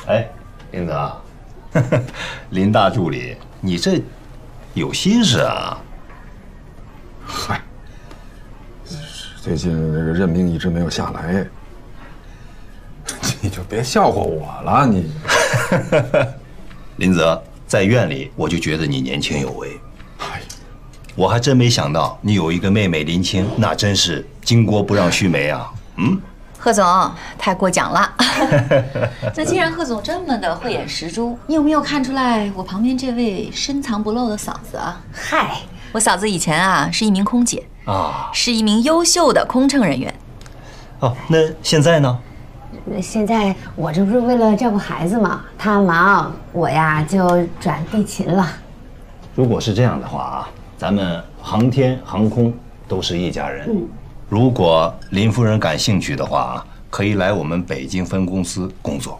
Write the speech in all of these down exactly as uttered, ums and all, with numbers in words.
哎，林泽，林大助理，你这有心事啊？ 嗨，最近这个任命一直没有下来，你就别笑话我了，你。 林泽，在院里我就觉得你年轻有为。哎，我还真没想到你有一个妹妹林青，那真是巾帼不让须眉啊。嗯。 贺总太过奖了。那既然贺总这么的慧眼识珠，你有没有看出来我旁边这位深藏不露的嫂子啊？嗨，我嫂子以前啊是一名空姐啊，是一名优秀的空乘人员。 哦，那现在呢？ 现在我这不是为了照顾孩子嘛，他忙，我呀就转地勤了。 如果是这样的话啊，咱们航天航空都是一家人。嗯。 如果林夫人感兴趣的话，可以来我们北京分公司工作。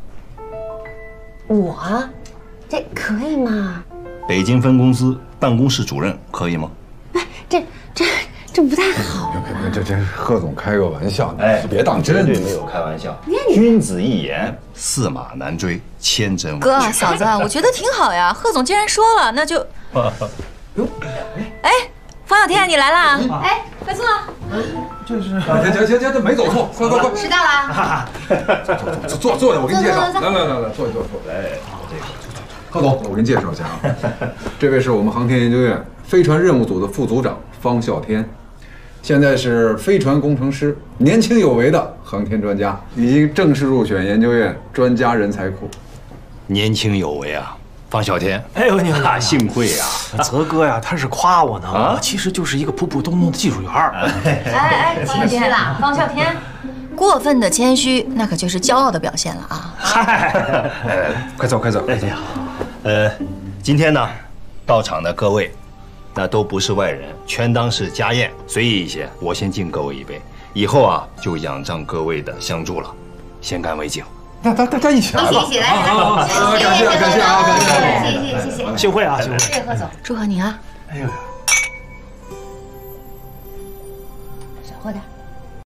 我，这可以吗？ 北京分公司办公室主任可以吗？ 哎，这这这不太好。 别别别，这这贺总开个玩笑，哎，别当真。 绝对没有开玩笑。君子一言，驷马难追，千真万确。 哥，嫂子，我觉得挺好呀。贺总既然说了，那就。哟，哎。 方小天，你来啦！哎，快坐。 这是……行行行行，这没走错，快快快， 迟到了。 坐坐坐坐坐下，我给你介绍。来来来来，坐一坐坐。哎，这个贺总，我给你介绍一下啊，这位是我们航天研究院飞船任务组的副组长方啸天，现在是飞船工程师，年轻有为的航天专家，已经正式入选研究院专家人才库。 年轻有为啊！ 方啸天， 哎呦，你好， 幸会啊！ 泽哥呀，他是夸我呢，啊，其实就是一个普普通通的技术员儿。 哎哎，谦虚了，方啸天，过分的谦虚，那可就是骄傲的表现了啊！ 嗨，快走快走！哎，你好，呃，今天呢，到场的各位，那都不是外人，全当是家宴，随意一些。我先敬各位一杯，以后啊，就仰仗各位的相助了，先干为敬。 大大大家一起来吧！ 一起来，来， 感谢感谢啊，感谢谢谢谢谢， 幸会啊，幸会！ 谢谢贺总，祝贺你啊！ 哎呦， 少喝点。